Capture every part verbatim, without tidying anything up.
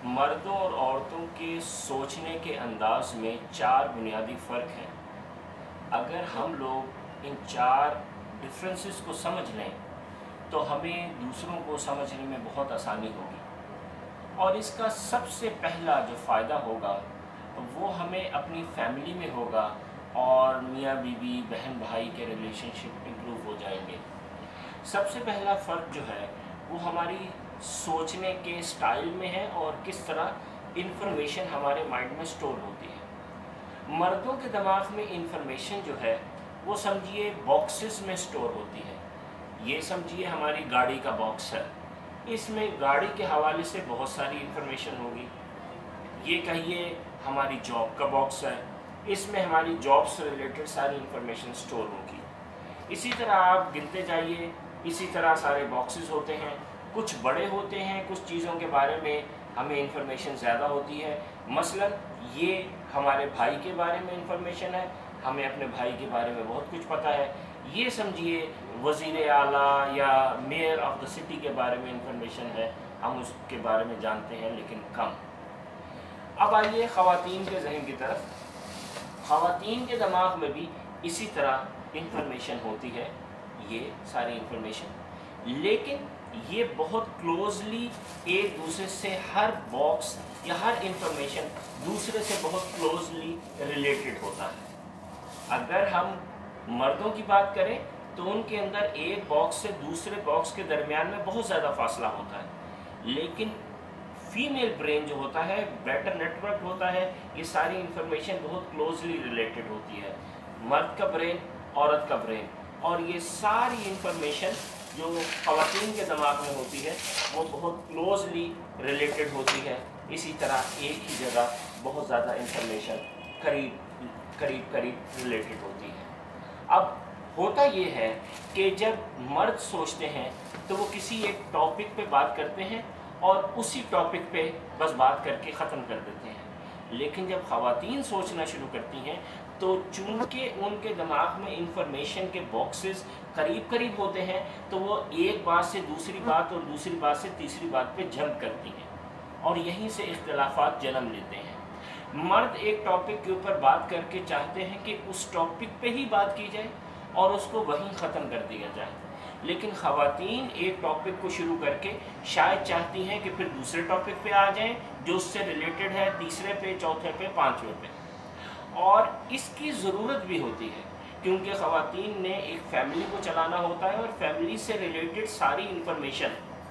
मर्दों और औरतों के सोचने के अंदाज में चार बुनियादी फ़र्क हैं। अगर हम लोग इन चार डिफरेंसेस को समझ लें तो हमें दूसरों को समझने में बहुत आसानी होगी, और इसका सबसे पहला जो फ़ायदा होगा वो हमें अपनी फैमिली में होगा और मियाँ बीवी बहन भाई के रिलेशनशिप इम्प्रूव हो जाएंगे। सबसे पहला फ़र्क जो है वो हमारी सोचने के स्टाइल में है और किस तरह इंफॉर्मेशन हमारे माइंड में स्टोर होती है। मर्दों के दिमाग में इंफॉर्मेशन जो है वो समझिए बॉक्सेस में स्टोर होती है। ये समझिए हमारी गाड़ी का बॉक्स है, इसमें गाड़ी के हवाले से बहुत सारी इंफॉर्मेशन होगी। ये कहिए हमारी जॉब का बॉक्स है, इसमें हमारी जॉब से रिलेटेड सारी इंफॉर्मेशन स्टोर होगी। इसी तरह आप गिनते जाइए, इसी तरह सारे बॉक्सेस होते हैं। कुछ बड़े होते हैं, कुछ चीज़ों के बारे में हमें इंफॉर्मेशन ज़्यादा होती है। मसलन ये हमारे भाई के बारे में इंफॉर्मेशन है, हमें अपने भाई के बारे में बहुत कुछ पता है। ये समझिए वज़ीर आला या मेयर ऑफ द सिटी के बारे में इंफॉर्मेशन है, हम उसके बारे में जानते हैं लेकिन कम। अब आइए ख़वातीन के जहन की तरफ। ख़वातीन के दिमाग में भी इसी तरह इंफॉर्मेशन होती है, ये सारी इंफॉर्मेशन, लेकिन ये बहुत क्लोजली एक दूसरे से हर बॉक्स या हर इंफॉर्मेशन दूसरे से बहुत क्लोजली रिलेटेड होता है। अगर हम मर्दों की बात करें तो उनके अंदर एक बॉक्स से दूसरे बॉक्स के दरमियान में बहुत ज़्यादा फासला होता है, लेकिन फीमेल ब्रेन जो होता है बेटर नेटवर्क होता है, ये सारी इंफॉर्मेशन बहुत क्लोजली रिलेटेड होती है। मर्द का ब्रेन, औरत का ब्रेन, और ये सारी इंफॉर्मेशन जो ख़वातीन के दिमाग में होती है वो बहुत क्लोजली रिलेटेड होती है। इसी तरह एक ही जगह बहुत ज़्यादा इंफॉर्मेशन करीब करीब करीब रिलेटेड होती है। अब होता ये है कि जब मर्द सोचते हैं तो वो किसी एक टॉपिक पे बात करते हैं और उसी टॉपिक पे बस बात करके ख़त्म कर देते हैं, लेकिन जब ख़वातीन सोचना शुरू करती हैं तो चूँकि उनके दिमाग में इंफॉर्मेशन के बॉक्सेस करीब करीब होते हैं तो वो एक बात से दूसरी बात और दूसरी बात से तीसरी बात पे जंप करती हैं और यहीं से इख्तिलाफात जन्म लेते हैं। मर्द एक टॉपिक के ऊपर बात करके चाहते हैं कि उस टॉपिक पे ही बात की जाए और उसको वहीं ख़त्म कर दिया जाए, लेकिन ख़वातीन एक टॉपिक को शुरू करके शायद चाहती हैं कि फिर दूसरे टॉपिक पे आ जाएं जो उससे रिलेटेड है, तीसरे पे, चौथे पे, पाँचवें पे। और इसकी ज़रूरत भी होती है क्योंकि ख़वातीन ने एक फैमिली को चलाना होता है और फैमिली से रिलेटेड सारी इंफॉर्मेशन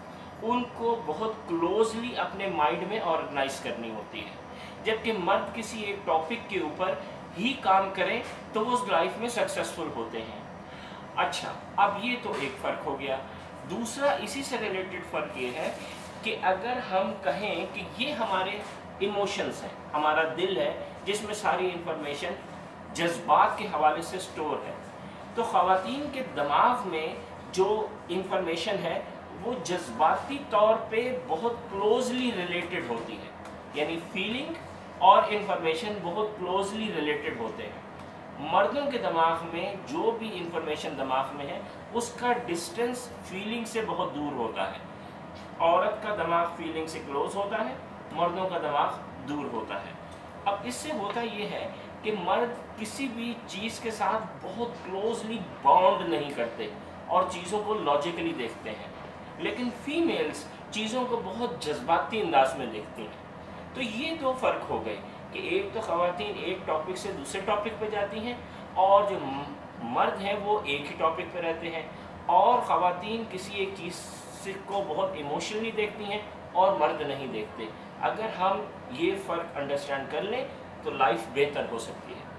उनको बहुत क्लोजली अपने माइंड में ऑर्गेनाइज करनी होती है। जबकि मर्द किसी एक टॉपिक के ऊपर ही काम करें तो वो उस लाइफ में सक्सेसफुल होते हैं। अच्छा, अब ये तो एक फ़र्क हो गया। दूसरा इसी से रिलेटेड फ़र्क ये है कि अगर हम कहें कि ये हमारे इमोशंस हैं, हमारा दिल है जिसमें सारी इंफॉर्मेशन जज्बात के हवाले से स्टोर है, तो ख़वातीन के दिमाग में जो इंफॉर्मेशन है वो जज्बाती तौर पे बहुत क्लोजली रिलेटेड होती है, यानी फीलिंग और इंफॉर्मेशन बहुत क्लोजली रिलेटेड होते हैं। मर्दों के दिमाग में जो भी इंफॉर्मेशन दिमाग में है उसका डिस्टेंस फीलिंग से बहुत दूर होता है। औरत का दिमाग फीलिंग से क्लोज होता है, मर्दों का दिमाग दूर होता है। अब इससे होता ये है कि मर्द किसी भी चीज़ के साथ बहुत क्लोजली बॉन्ड नहीं करते और चीज़ों को लॉजिकली देखते हैं, लेकिन फीमेल्स चीज़ों को बहुत जज्बाती अंदाज में देखती हैं। तो ये दो फ़र्क हो गए कि एक तो ख़वातीन एक टॉपिक से दूसरे टॉपिक पे जाती हैं और जो मर्द हैं वो एक ही टॉपिक पे रहते हैं, और ख़वातीन किसी एक चीज़ को बहुत इमोशनली देखती हैं और मर्द नहीं देखते। अगर हम ये फ़र्क अंडरस्टैंड कर लें तो लाइफ बेहतर हो सकती है।